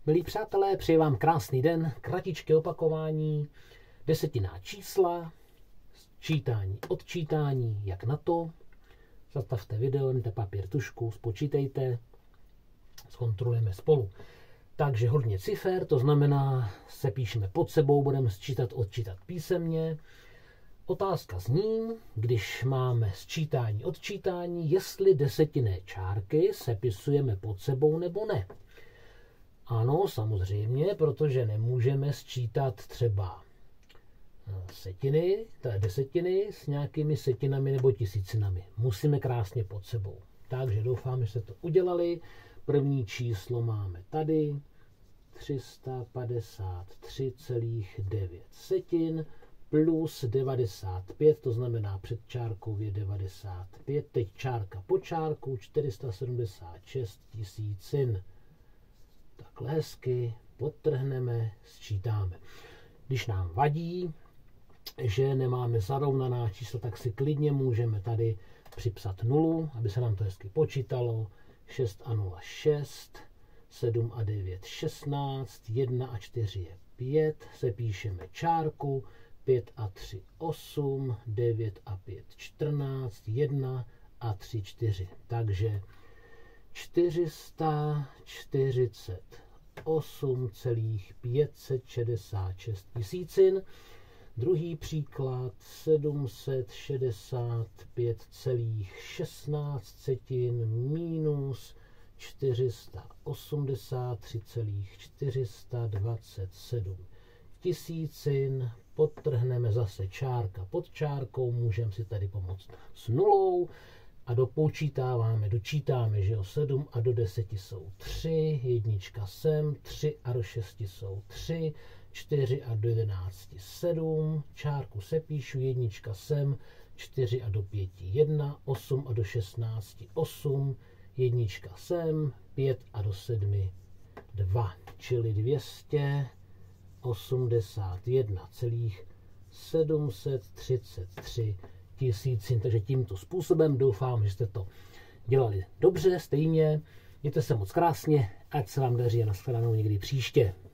Milí přátelé, přeji vám krásný den, kratičké opakování, desetinná čísla, čítání, odčítání, jak na to. Zastavte video, vezměte papír, tužku, spočítejte, zkontrolujeme spolu. Takže hodně cifer, to znamená, se píšeme pod sebou, budeme sčítat, odčítat písemně. Otázka zní, když máme sčítání, odčítání, jestli desetinné čárky sepisujeme pod sebou nebo ne. Ano, samozřejmě, protože nemůžeme sčítat třeba setiny, teda desetiny s nějakými setinami nebo tisícinami. Musíme krásně pod sebou. Takže doufám, že jste to udělali. První číslo máme tady 353,9 setin plus 95, to znamená před čárkou je 95, teď čárka po čárku 476 tisícin. Takhle hezky podtrhneme, sčítáme. Když nám vadí, že nemáme zarovnaná čísla, tak si klidně můžeme tady připsat nulu, aby se nám to hezky počítalo. 6 a 0 6, 7 a 9 16, 1 a 4 je 5, sepíšeme čárku, 5 a 3 8, 9 a 5 14, 1 a 3 4. Takže 448,566 tisícin. Druhý příklad 765,16 setin minus 483,427 tisícin. Podtrhneme zase čárka pod čárkou, můžeme si tady pomoct s nulou a dočítáme, že 7 a do 10 jsou 3, jednička sem, 3 a do 6 jsou 3, 4 a do 11 7, čárku sepíšu, jednička sem, 4 a do 5 1, 8 a do 16 8, jednička sem, 5 a do 7 2, čili 281,733 tisícin. Takže tímto způsobem doufám, že jste to dělali dobře, stejně. Mějte se moc krásně, ať se vám daří a nashledanou někdy příště.